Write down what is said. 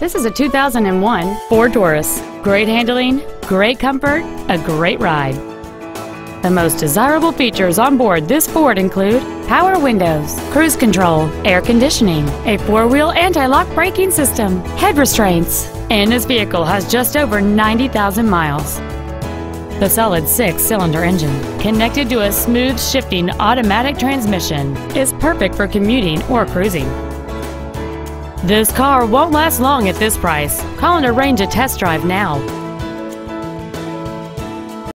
This is a 2001 Ford Taurus. Great handling, great comfort, a great ride. The most desirable features on board this Ford include power windows, cruise control, air conditioning, a four-wheel anti-lock braking system, head restraints, and this vehicle has just over 90,000 miles. The solid six-cylinder engine, connected to a smooth shifting automatic transmission, is perfect for commuting or cruising. This car won't last long at this price. Call and arrange a test drive now.